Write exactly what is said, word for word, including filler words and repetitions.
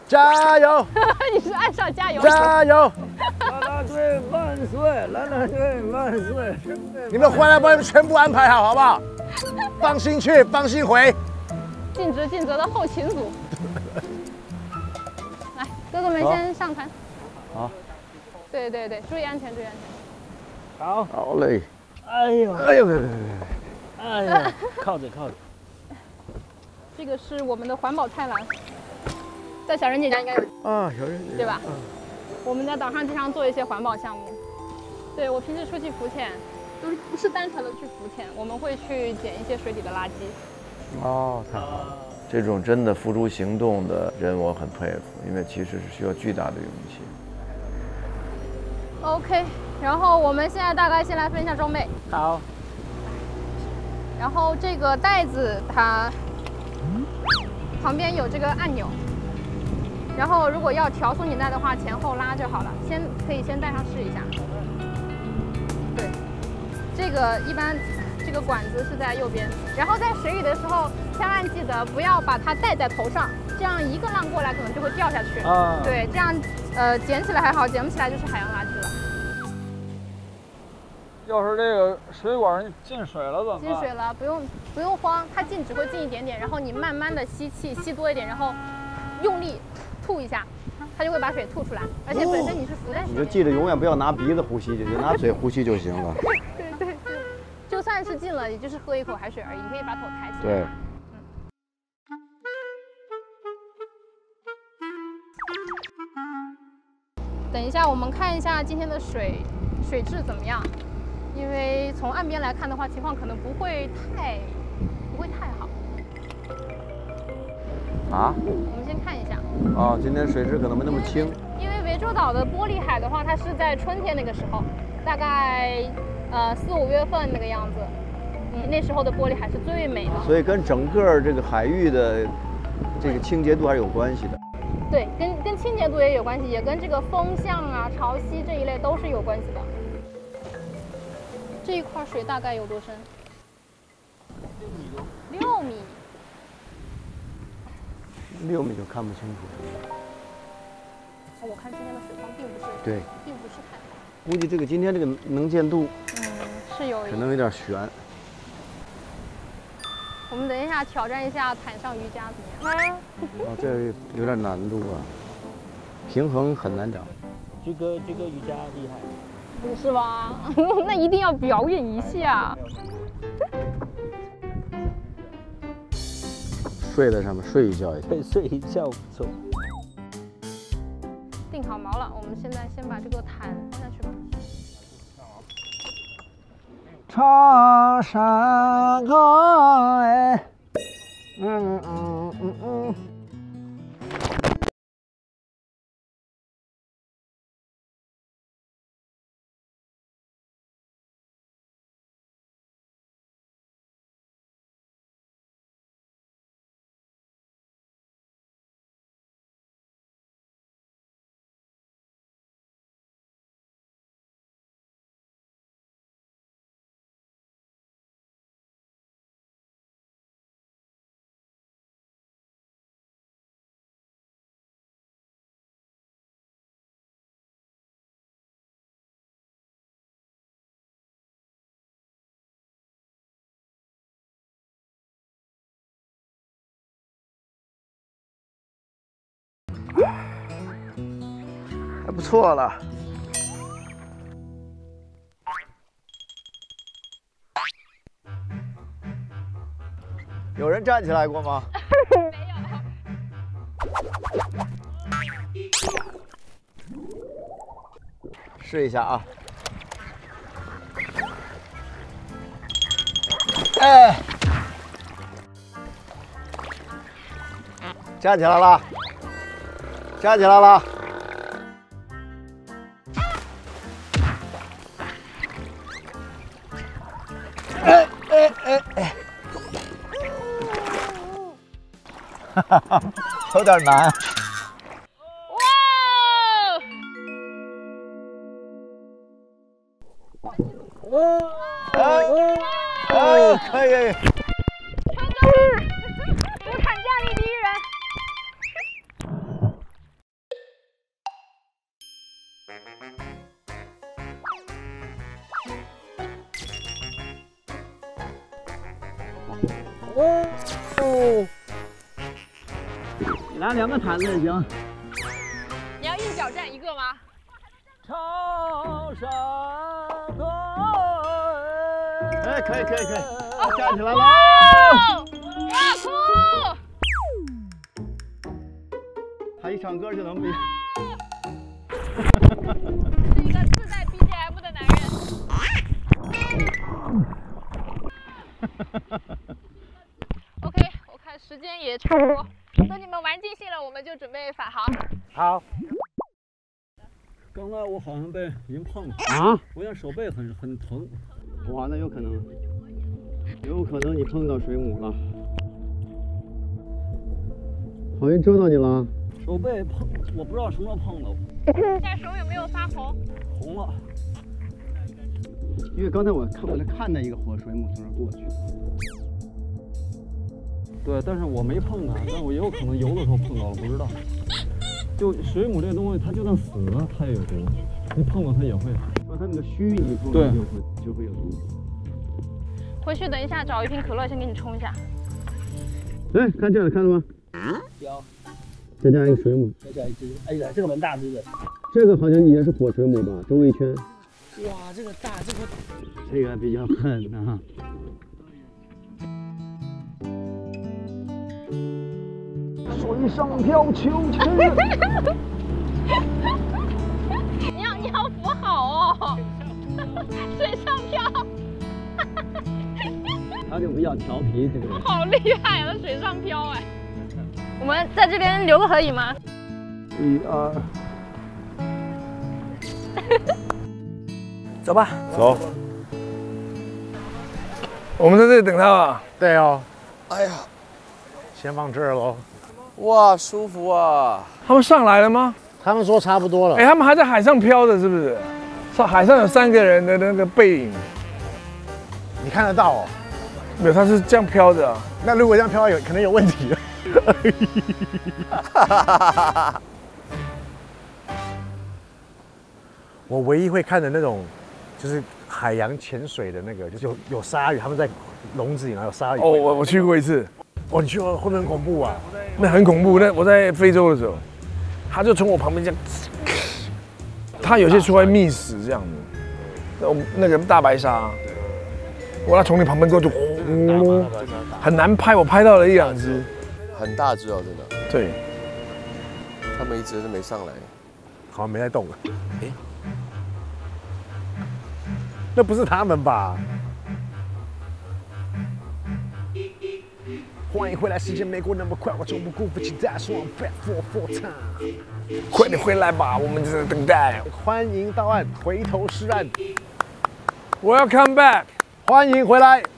加油！ 你是岸上加油！ 加油！ 啦啦队万岁！啦啦队万岁！ 你们回来把你们全部安排好，好不好？放心去，放心回。 尽职尽责的后勤组。来，哥哥们先上船。 好。 对对对，注意安全，注意安全。 好。 好嘞。 哎呦， 哎呦， 哎呀，靠着靠着。 这个是我们的环保菜篮，在小人姐家应该有啊，小人对吧？我们在岛上经常做一些环保项目。对，我平时出去浮潜，都不是单纯的去浮潜，我们会去捡一些水底的垃圾。 哦，太好了！这种真的付诸行动的人，我很佩服，因为其实是需要巨大的勇气。 OK， 然后我们现在大概先来分一下装备。 好。 然后这个袋子它旁边有这个按钮，然后如果要调松紧带的话，前后拉就好了。先可以先带上试一下。对，这个一般这个管子是在右边。然后在水里的时候，千万记得不要把它戴在头上，这样一个浪过来可能就会掉下去。啊。对，这样呃捡起来还好，捡不起来就是海洋垃圾了。 要是这个水管进水了怎么办？ 进水了，不用不用慌，它进只会进一点点，然后你慢慢的吸气，吸多一点，然后用力吐一下，它就会把水吐出来。而且本身你是浮在水里， 你就记得永远不要拿鼻子呼吸，就就拿嘴呼吸就行了。 对对对，就算是进了，也就是喝一口海水而已，你可以把头抬起来。 对。 等一下，我们看一下今天的水水质怎么样。因为从岸边来看的话，情况可能不会太不会太好。 啊？ 我们先看一下。 哦，今天水质可能没那么清。 因为涠洲岛的玻璃海的话，它是在春天那个时候，大概呃四五月份那个样子，嗯，那时候的玻璃海是最美的。 所以跟整个这个海域的这个清洁度还是有关系的。 对，跟跟清洁度也有关系，也跟这个风向啊、潮汐这一类都是有关系的。这一块水大概有多深？六米多。六米。 六米就看不清楚。 我看今天的水光并不是对， 并不是太好。 估计这个今天这个能见度， 嗯，是有可能有点悬。 我们等一下挑战一下毯上瑜伽怎么样？ 哦，这有点难度啊，平衡很难找。 这个这个瑜伽厉害。 不是吧？那一定要表演一下。 睡在上面睡一觉也行。 睡一觉不错。 定好锚了，我们现在先把这个毯放下去吧。 长山高哎，嗯嗯嗯嗯。 还不错了。有人站起来过吗？ 没有。试一下啊！哎，站起来了，站起来了。哎哎哎哎！哈哈哈，有点难。哇！哎哎，可以！ 成功！无产架力第一人。 你拿两个毯子也行。 你要一脚站一个吗？ 潮汕队。 哎，可以可以可以，站起来了。 哇！哇酷！ 他一唱歌就能比。 是一个自带 B G M 的男人。OK， 我看时间也差不多，等你们玩尽兴了，我们就准备返航。 好。 刚才我好像被人碰了啊！ 我现在手背很很疼。 哇，那有可能，有可能你碰到水母了。好运捉到你了。 手背碰，我不知道什么时候碰的。 现在手有没有发红？ 红了。 因为刚才我看我在看到一个活水母从那儿过去。 对，但是我没碰它，但我也有可能游的时候碰到了，不知道。就水母这东西，它就算死了，它也有毒。你碰到它也会。 那它那个须一碰对就会就会有毒。 回去等一下找一瓶可乐，先给你冲一下。 哎，看这了，看到吗？ 有。 再加一个水母。 再加一只，哎呀，这个蛮大只的。 这个好像也是火水母吧？周围一圈。 哇，这个大，这个这个比较狠啊。水上漂秋千。 你要你要扶好哦，水上漂。 他就比较调皮，这个人。 好厉害啊，水上漂哎！我们在这边留个合影吗？ 一二。 走吧， 走。 我们在这里等他吧。 对哦。 哎呀， 先放这儿喽。 哇，舒服啊！ 他们上来了吗？ 他们说差不多了。 哎，他们还在海上飘的，是不是？上海上有三个人的那个背影。 你看得到哦？ 没有，他是这样飘的、啊。 那如果这样飘，有可能有问题。我唯一会看的那种，就是海洋潜水的那个，就是有有鲨鱼，他们在笼子里，然后有鲨鱼。 哦，我我去过一次。 哦，你去过，会不会很恐怖啊？ 那很恐怖。那我在非洲的时候，他就从我旁边这样，他有些出来觅食这样子。那那个大白鲨，我他从你旁边过就，呼，很难拍，我拍到了一两只。 很大只哦，真的。 对， 他们一直是没上来， 好像没在动了。哎，那不是他们吧？欢迎回来，时间没过那么快，我从不辜负期待，说 back for for time。 快点回来吧，我们就在等待。 欢迎到岸，回头是岸。 我要 come back， 欢迎回来。